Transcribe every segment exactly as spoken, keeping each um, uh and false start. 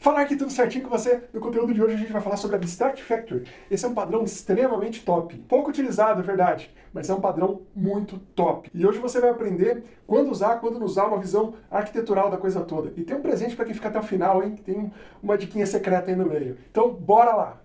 Falar aqui tudo certinho com você. No conteúdo de hoje a gente vai falar sobre Abstract Factory. Esse é um padrão extremamente top. Pouco utilizado, é verdade, mas é um padrão muito top. E hoje você vai aprender quando usar, quando não usar, uma visão arquitetural da coisa toda. E tem um presente para quem fica até o final, hein? Tem uma diquinha secreta aí no meio. Então, bora lá!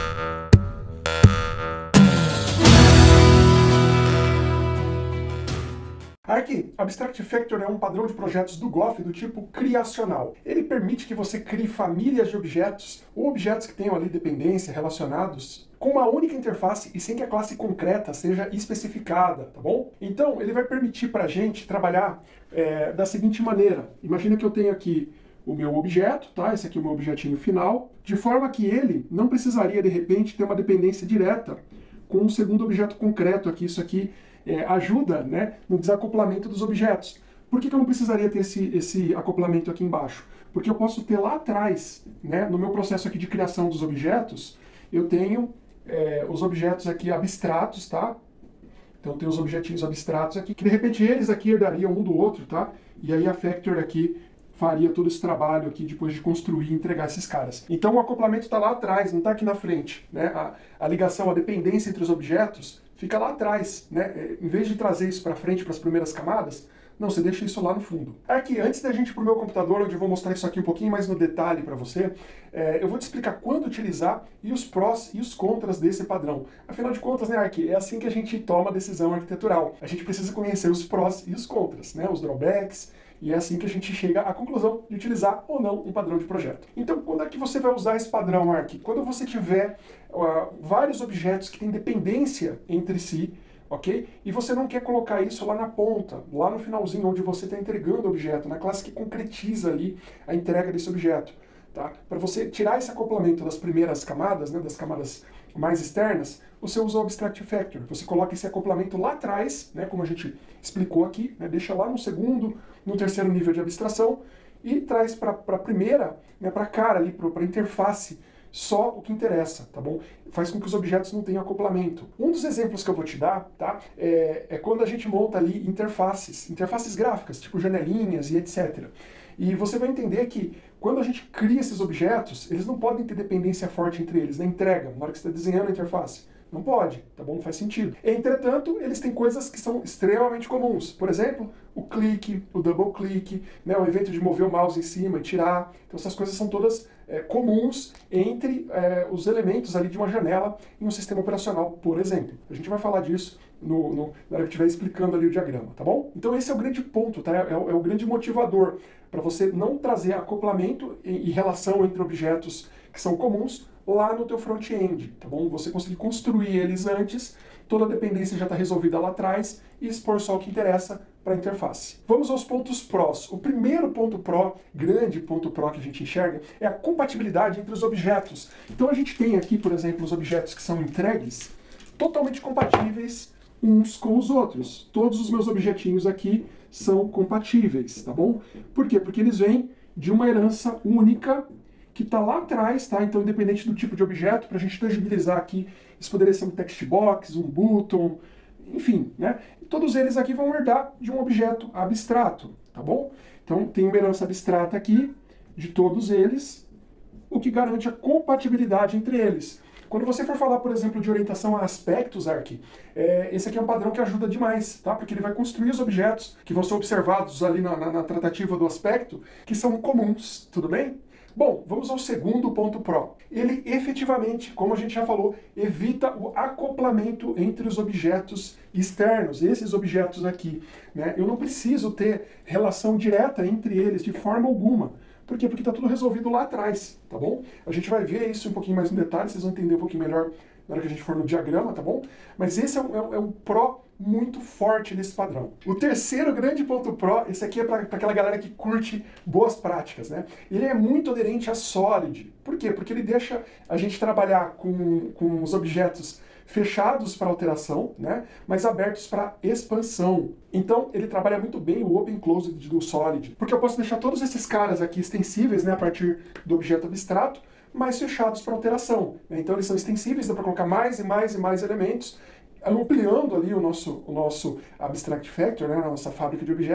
Aqui, Abstract Factory é um padrão de projetos do Goff do tipo criacional. Ele permite que você crie famílias de objetos ou objetos que tenham ali dependência relacionados com uma única interface e sem que a classe concreta seja especificada, tá bom? Então, ele vai permitir para a gente trabalhar é, da seguinte maneira. Imagina que eu tenho aqui o meu objeto, tá? Esse aqui é o meu objetinho final, de forma que ele não precisaria, de repente, ter uma dependência direta com um segundo objeto concreto aqui. Isso aqui É, ajuda, né, no desacoplamento dos objetos. Por que que eu não precisaria ter esse, esse acoplamento aqui embaixo? Porque eu posso ter lá atrás, né, no meu processo aqui de criação dos objetos, eu tenho é, os objetos aqui abstratos, tá? Então tem os objetinhos abstratos aqui, que de repente eles aqui herdariam um do outro, tá? E aí a Factory aqui faria todo esse trabalho aqui depois de construir e entregar esses caras. Então o acoplamento está lá atrás, não está aqui na frente, né? A, a ligação, a dependência entre os objetos fica lá atrás, né? Em vez de trazer isso para frente, para as primeiras camadas, não, você deixa isso lá no fundo. Aqui, antes da gente ir para o meu computador, onde eu vou mostrar isso aqui um pouquinho mais no detalhe para você, é, eu vou te explicar quando utilizar e os prós e os contras desse padrão. Afinal de contas, né, Arqui, é assim que a gente toma a decisão arquitetural. A gente precisa conhecer os prós e os contras, né, os drawbacks, e é assim que a gente chega à conclusão de utilizar ou não um padrão de projeto. Então, quando é que você vai usar esse padrão, Arqui? Quando você tiver uh, vários objetos que têm dependência entre si, ok? E você não quer colocar isso lá na ponta, lá no finalzinho, onde você está entregando o objeto, na classe que concretiza ali a entrega desse objeto. Tá? Para você tirar esse acoplamento das primeiras camadas, né, das camadas mais externas, você usa o Abstract Factory. Você coloca esse acoplamento lá atrás, né, como a gente explicou aqui, né, deixa lá no segundo, no terceiro nível de abstração e traz para a primeira, né, para a cara ali, para a interface, só o que interessa, tá bom? Faz com que os objetos não tenham acoplamento. Um dos exemplos que eu vou te dar, tá, é, é quando a gente monta ali interfaces, interfaces gráficas, tipo janelinhas e etcétera. E você vai entender que quando a gente cria esses objetos, eles não podem ter dependência forte entre eles, na entrega, na hora que você está desenhando a interface. Não pode, tá bom? Não faz sentido. Entretanto, eles têm coisas que são extremamente comuns. Por exemplo, o clique, o double click, né, o evento de mover o mouse em cima e tirar. Então essas coisas são todas é, comuns entre é, os elementos ali de uma janela em um sistema operacional, por exemplo. A gente vai falar disso no, no, na hora que estiver explicando ali o diagrama, tá bom? Então esse é o grande ponto, tá? É, é, o, é o grande motivador para você não trazer acoplamento e, e relação entre objetos que são comuns lá no teu front-end, tá bom? Você conseguir construir eles antes, toda a dependência já está resolvida lá atrás e expor só o que interessa para a interface. Vamos aos pontos prós. O primeiro ponto pró, grande ponto pró que a gente enxerga, é a compatibilidade entre os objetos. Então a gente tem aqui, por exemplo, os objetos que são entregues totalmente compatíveis uns com os outros. Todos os meus objetinhos aqui são compatíveis, tá bom? Por quê? Porque eles vêm de uma herança única que está lá atrás, tá? Então, independente do tipo de objeto, para a gente tangibilizar aqui, isso poderia ser um text box, um button, enfim, né? E todos eles aqui vão herdar de um objeto abstrato, tá bom? Então, tem uma herança abstrata aqui de todos eles, o que garante a compatibilidade entre eles. Quando você for falar, por exemplo, de orientação a aspectos, Arqui, é, esse aqui é um padrão que ajuda demais, tá? Porque ele vai construir os objetos que vão ser observados ali na, na, na tratativa do aspecto, que são comuns, tudo bem? Bom, vamos ao segundo ponto pró. Ele efetivamente, como a gente já falou, evita o acoplamento entre os objetos externos, esses objetos aqui, né? Eu não preciso ter relação direta entre eles de forma alguma. Por quê? Porque está tudo resolvido lá atrás, tá bom? A gente vai ver isso um pouquinho mais no detalhe, vocês vão entender um pouquinho melhor na hora que a gente for no diagrama, tá bom? Mas esse é um, é um, é um pró muito forte desse padrão. O terceiro grande ponto pró, esse aqui é para aquela galera que curte boas práticas, né? Ele é muito aderente a Solid. Por quê? Porque ele deixa a gente trabalhar com, com os objetos fechados para alteração, né, mas abertos para expansão. Então, ele trabalha muito bem o Open Closed do Solid, porque eu posso deixar todos esses caras aqui extensíveis, né, a partir do objeto abstrato, mas fechados para alteração. Então, eles são extensíveis, dá para colocar mais e mais e mais elementos, ampliando ali o nosso, o nosso Abstract Factory, né, a nossa fábrica de objetos,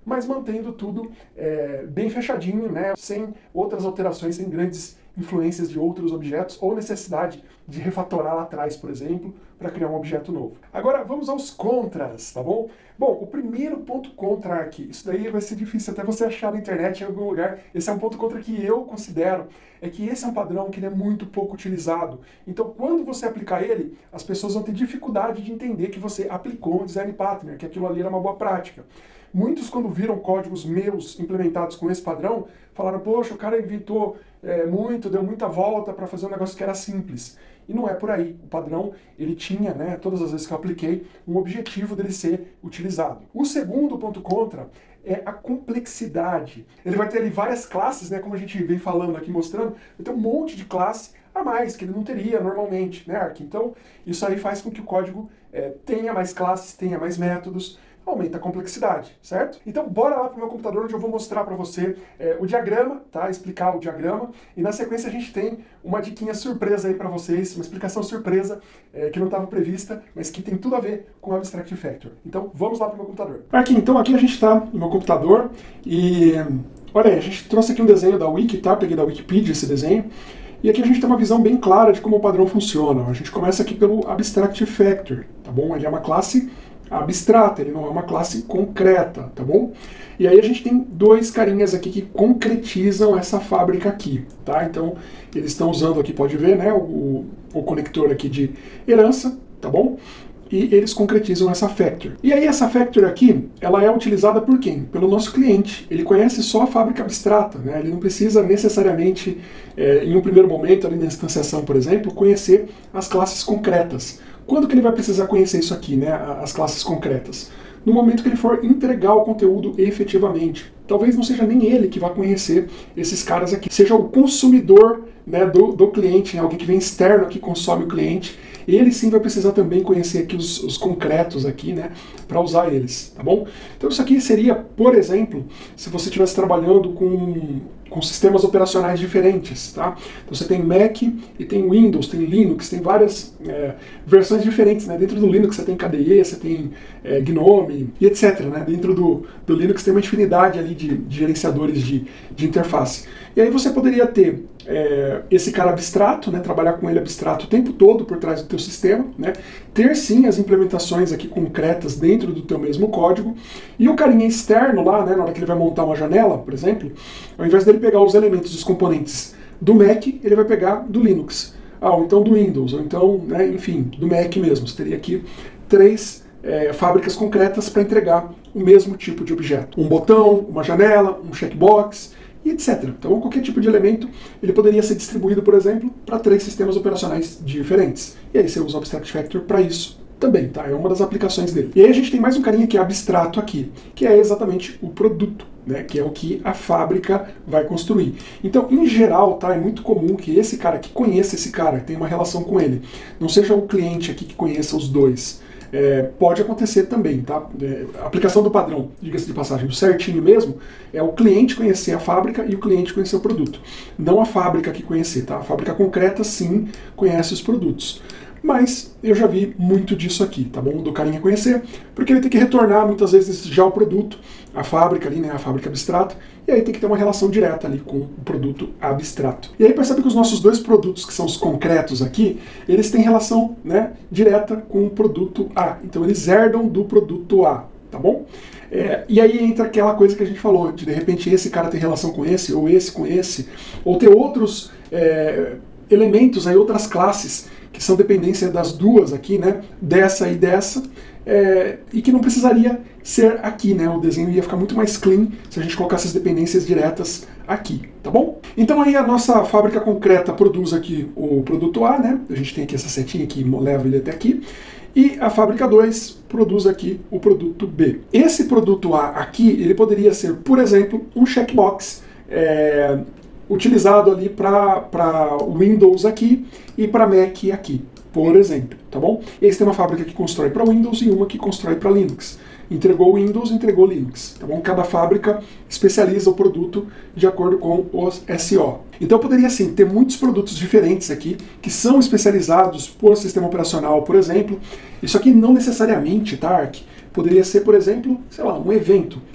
mas mantendo tudo é, bem fechadinho, né, sem outras alterações, sem grandes influências de outros objetos ou necessidade de refatorar lá atrás, por exemplo, para criar um objeto novo. Agora vamos aos contras, tá bom? Bom, o primeiro ponto contra aqui, isso daí vai ser difícil até você achar na internet em algum lugar, esse é um ponto contra que eu considero, é que esse é um padrão que ele é muito pouco utilizado. Então quando você aplicar ele, as pessoas vão ter dificuldade de entender que você aplicou um design pattern, que aquilo ali era uma boa prática. Muitos, quando viram códigos meus implementados com esse padrão, falaram, poxa, o cara inventou é, muito, deu muita volta para fazer um negócio que era simples. E não é por aí. O padrão, ele tinha, né, todas as vezes que eu apliquei, um objetivo dele ser utilizado. O segundo ponto contra é a complexidade. Ele vai ter ali várias classes, né, como a gente vem falando aqui, mostrando, vai ter um monte de classe a mais, que ele não teria normalmente, né, Ark? Então, isso aí faz com que o código é, tenha mais classes, tenha mais métodos, aumenta a complexidade, certo? Então bora lá para o meu computador onde eu vou mostrar para você é, o diagrama, tá? Explicar o diagrama, e na sequência a gente tem uma diquinha surpresa aí para vocês, uma explicação surpresa é, que não estava prevista, mas que tem tudo a ver com o Abstract Factor. Então vamos lá para o meu computador. Aqui, então aqui a gente está no meu computador e olha aí, a gente trouxe aqui um desenho da Wiki, tá? Peguei da Wikipedia esse desenho. E aqui a gente tem uma visão bem clara de como o padrão funciona. A gente começa aqui pelo Abstract Factor, tá bom? Ele é uma classe abstrata, ele não é uma classe concreta, tá bom? E aí a gente tem dois carinhas aqui que concretizam essa fábrica aqui, tá? Então, eles estão usando aqui, pode ver, né, o, o conector aqui de herança, tá bom? E eles concretizam essa factor. E aí essa factor aqui, ela é utilizada por quem? Pelo nosso cliente. Ele conhece só a fábrica abstrata, né? Ele não precisa necessariamente, é, em um primeiro momento, ali na instanciação, por exemplo, conhecer as classes concretas. Quando que ele vai precisar conhecer isso aqui, né, as classes concretas? No momento que ele for entregar o conteúdo efetivamente. Talvez não seja nem ele que vai conhecer esses caras aqui, seja o consumidor, né, do, do cliente, né, alguém que vem externo que consome o cliente. Ele sim vai precisar também conhecer aqui os, os concretos aqui, né, para usar eles, tá bom? Então isso aqui seria, por exemplo, se você estivesse trabalhando com, com sistemas operacionais diferentes, tá? Então você tem Mac e tem Windows, tem Linux, tem várias é, versões diferentes, né? Dentro do Linux você tem K D E, você tem é, Gnome e etcétera, né? Dentro do, do Linux tem uma infinidade ali de, de gerenciadores de, de interface. E aí você poderia ter é, esse cara abstrato, né, trabalhar com ele abstrato o tempo todo por trás do teu sistema, né, ter sim as implementações aqui concretas dentro do teu mesmo código, e o carinha externo lá, né, na hora que ele vai montar uma janela, por exemplo, ao invés dele pegar os elementos, os componentes do Mac, ele vai pegar do Linux, ah, ou então do Windows, ou então, né, enfim, do Mac mesmo. Você teria aqui três é, fábricas concretas para entregar o mesmo tipo de objeto. Um botão, uma janela, um checkbox, e etcétera. Então, qualquer tipo de elemento, ele poderia ser distribuído, por exemplo, para três sistemas operacionais diferentes. E aí você usa o Abstract Factor para isso também, tá? É uma das aplicações dele. E aí a gente tem mais um carinha que é abstrato aqui, que é exatamente o produto, né? Que é o que a fábrica vai construir. Então, em geral, tá? É muito comum que esse cara que conheça esse cara, tenha uma relação com ele. Não seja o cliente aqui que conheça os dois. É, pode acontecer também, tá? É, a aplicação do padrão, diga-se de passagem, o certinho mesmo, é o cliente conhecer a fábrica e o cliente conhecer o produto. Não a fábrica que conhecer, tá? A fábrica concreta, sim, conhece os produtos. Mas eu já vi muito disso aqui, tá bom? Do carinha conhecer, porque ele tem que retornar muitas vezes já o produto, a fábrica ali, né? A fábrica abstrata, e aí tem que ter uma relação direta ali com o produto abstrato. E aí percebe que os nossos dois produtos, que são os concretos aqui, eles têm relação, né, direta com o produto A. Então eles herdam do produto A, tá bom? É, e aí entra aquela coisa que a gente falou, de de repente esse cara tem relação com esse, ou esse com esse, ou ter outros é, elementos, aí, outras classes, que são dependência das duas aqui, né, dessa e dessa, é, e que não precisaria ser aqui, né, o desenho ia ficar muito mais clean se a gente colocasse as dependências diretas aqui, tá bom? Então aí a nossa fábrica concreta produz aqui o produto A, né, a gente tem aqui essa setinha que leva ele até aqui, e a fábrica dois produz aqui o produto B. Esse produto A aqui, ele poderia ser, por exemplo, um checkbox, é, utilizado ali para Windows aqui e para Mac aqui, por exemplo, tá bom? E aí você tem uma fábrica que constrói para Windows e uma que constrói para Linux. Entregou Windows, entregou Linux, tá bom? Cada fábrica especializa o produto de acordo com os S O. Então poderia sim ter muitos produtos diferentes aqui que são especializados por sistema operacional, por exemplo. Isso aqui não necessariamente, tá, Ark? Poderia ser, por exemplo, sei lá, um evento.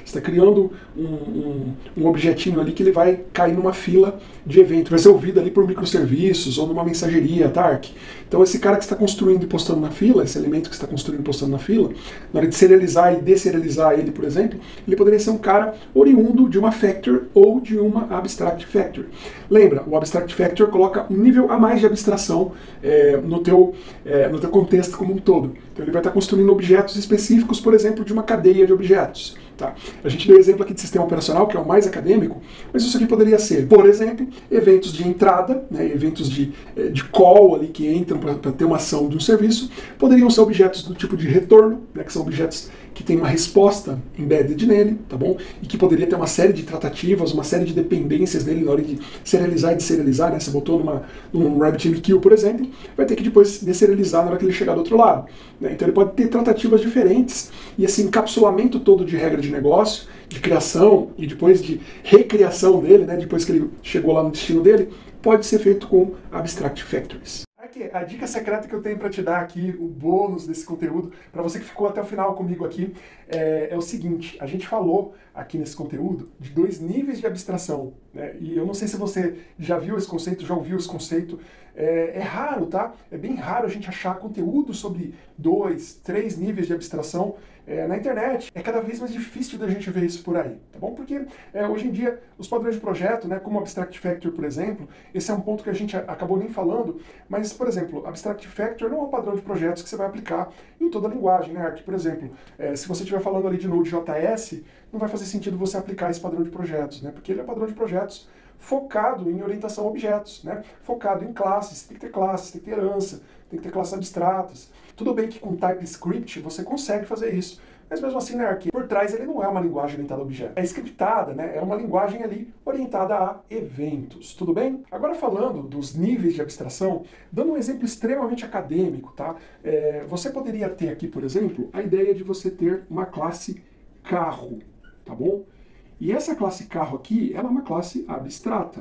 Você está criando um, um, um objetinho ali que ele vai cair numa fila de evento, vai ser ouvido ali por microserviços ou numa mensageria, tá, Ark? Então esse cara que está construindo e postando na fila, esse elemento que está construindo e postando na fila, na hora de serializar e deserializar ele, por exemplo, ele poderia ser um cara oriundo de uma factor ou de uma abstract factor. Lembra, o abstract factor coloca um nível a mais de abstração é, no, teu, é, no teu contexto como um todo. Então ele vai estar construindo objetos específicos, por exemplo, de uma cadeia de objetos. Tá? A gente deu exemplo aqui de sistema operacional, que é o mais acadêmico, mas isso aqui poderia ser, por exemplo, eventos de entrada, né, eventos de, de call ali que entram para ter uma ação de um serviço, poderiam ser objetos do tipo de retorno, né, que são objetos que tem uma resposta embedded nele, tá bom? E que poderia ter uma série de tratativas, uma série de dependências nele na hora de serializar e deserializar, né? Você botou numa, num RabbitMQ, por exemplo, vai ter que depois deserializar na hora que ele chegar do outro lado. Né? Então ele pode ter tratativas diferentes e esse encapsulamento todo de regra de negócio, de criação e depois de recriação dele, né? Depois que ele chegou lá no destino dele, pode ser feito com Abstract Factories. Aqui, a dica secreta que eu tenho para te dar aqui, o bônus desse conteúdo, para você que ficou até o final comigo aqui, é, é o seguinte: a gente falou aqui nesse conteúdo de dois níveis de abstração, né? E eu não sei se você já viu esse conceito, já ouviu esse conceito, é, é raro, tá? É bem raro a gente achar conteúdo sobre dois, três níveis de abstração É, na internet. É cada vez mais difícil da gente ver isso por aí, tá bom? Porque é, hoje em dia os padrões de projeto, né, como o Abstract Factor, por exemplo, esse é um ponto que a gente acabou nem falando, mas, por exemplo, Abstract Factor não é um padrão de projetos que você vai aplicar em toda a linguagem, né, Ark? Por exemplo, é, se você estiver falando ali de Node.js, não vai fazer sentido você aplicar esse padrão de projetos, né, porque ele é um padrão de projetos focado em orientação a objetos, né, focado em classes. Tem que ter classes, tem que ter herança, tem que ter classes abstratas. Tudo bem que com TypeScript você consegue fazer isso, mas mesmo assim, né, Ark, por trás ele não é uma linguagem orientada a objetos. É scriptada, né, é uma linguagem ali orientada a eventos, tudo bem? Agora falando dos níveis de abstração, dando um exemplo extremamente acadêmico, tá? É, você poderia ter aqui, por exemplo, a ideia de você ter uma classe carro, tá bom? E essa classe carro aqui, ela é uma classe abstrata,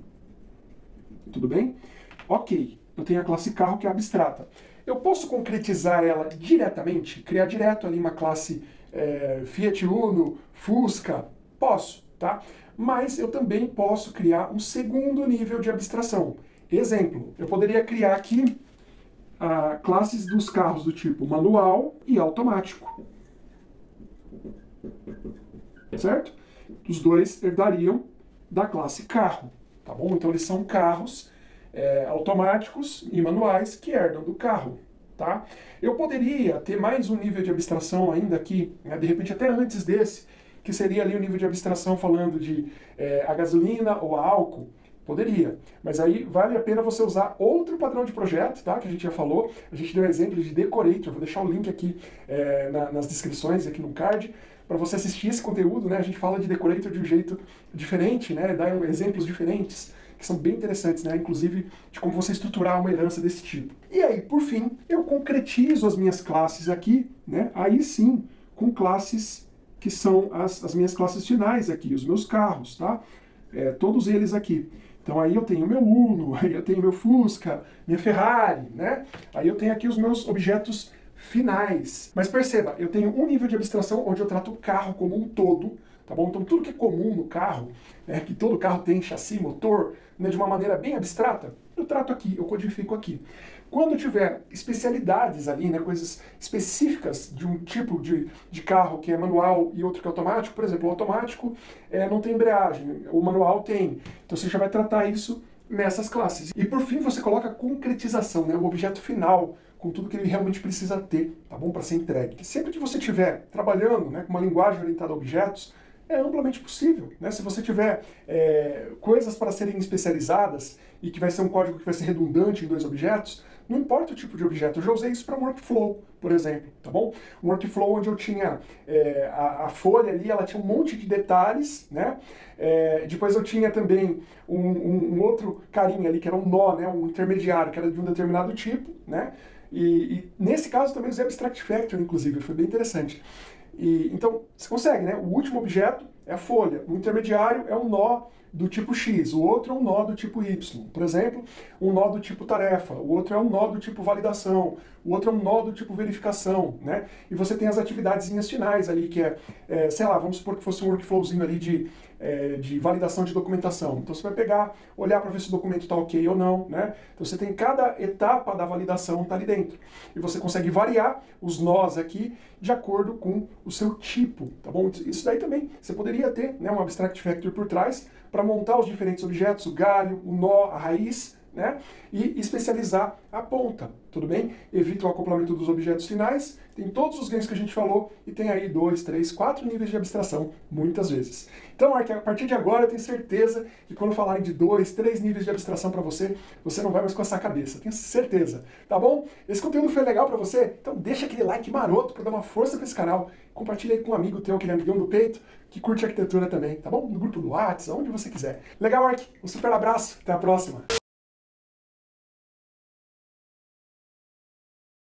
tudo bem? Ok, eu tenho a classe carro que é abstrata. Eu posso concretizar ela diretamente, criar direto ali uma classe é, Fiat Uno, Fusca? Posso, tá? Mas eu também posso criar um segundo nível de abstração. Exemplo, eu poderia criar aqui ah, classes dos carros do tipo manual e automático. Certo? Os dois herdariam da classe carro, tá bom? Então eles são carros É, automáticos e manuais que herdam do carro, tá? Eu poderia ter mais um nível de abstração ainda aqui, né, de repente até antes desse, que seria ali o nível de abstração falando de é, a gasolina ou a álcool. Poderia, mas aí vale a pena você usar outro padrão de projeto, tá? Que a gente já falou, a gente deu exemplo de Decorator, vou deixar o link aqui é, na, nas descrições, aqui no card, para você assistir esse conteúdo, né? A gente fala de Decorator de um jeito diferente, né? Dá exemplos diferentes, que são bem interessantes, né? Inclusive de como você estruturar uma herança desse tipo. E aí, por fim, eu concretizo as minhas classes aqui, né? Aí sim, com classes que são as, as minhas classes finais aqui, os meus carros, tá? É, todos eles aqui. Então aí eu tenho meu Uno, aí eu tenho meu Fusca, minha Ferrari, né? Aí eu tenho aqui os meus objetos finais. Mas perceba, eu tenho um nível de abstração onde eu trato o carro como um todo, tá bom? Então tudo que é comum no carro, né, que todo carro tem chassi, motor, né, de uma maneira bem abstrata, eu trato aqui, eu codifico aqui. Quando eu tiver especialidades ali, né, coisas específicas de um tipo de, de carro que é manual e outro que é automático, por exemplo, o automático é, não tem embreagem, o manual tem. Então você já vai tratar isso nessas classes. E por fim você coloca a concretização, né, o objeto final, com tudo que ele realmente precisa ter, tá bom, para ser entregue. Sempre que você estiver trabalhando, né, com uma linguagem orientada a objetos, é amplamente possível, né? Se você tiver é, coisas para serem especializadas e que vai ser um código que vai ser redundante em dois objetos, não importa o tipo de objeto. Eu já usei isso para um workflow, por exemplo, tá bom? Um workflow onde eu tinha é, a, a folha ali, ela tinha um monte de detalhes, né? É, depois eu tinha também um, um, um outro carinha ali, que era um nó, né? Um intermediário, que era de um determinado tipo, né? E, e nesse caso também usei Abstract Factor, inclusive, foi bem interessante. E, então, você consegue, né? O último objeto é a folha, o intermediário é um nó do tipo X, o outro é um nó do tipo Y. Por exemplo, um nó do tipo tarefa, o outro é um nó do tipo validação, o outro é um nó do tipo verificação, né? E você tem as atividadezinhas finais ali, que é, é sei lá, vamos supor que fosse um workflowzinho ali de, é, de validação de documentação. Então você vai pegar, olhar para ver se o documento está ok ou não, né? Então você tem cada etapa da validação tá ali dentro. E você consegue variar os nós aqui de acordo com o seu tipo, tá bom? Isso daí também, você poderia ter, né, um Abstract Factory por trás para montar os diferentes objetos, o galho, o nó, a raiz, né? E especializar a ponta, tudo bem? Evita o acoplamento dos objetos finais, tem todos os ganhos que a gente falou e tem aí dois, três, quatro níveis de abstração, muitas vezes. Então, Ark, a partir de agora eu tenho certeza que quando falarem de dois, três níveis de abstração para você, você não vai mais coçar a cabeça, tenho certeza, tá bom? Esse conteúdo foi legal para você? Então deixa aquele like maroto para dar uma força para esse canal, compartilha aí com um amigo teu, aquele amigão do peito, que curte arquitetura também, tá bom? No grupo do WhatsApp, onde você quiser. Legal, Ark? Um super abraço, até a próxima!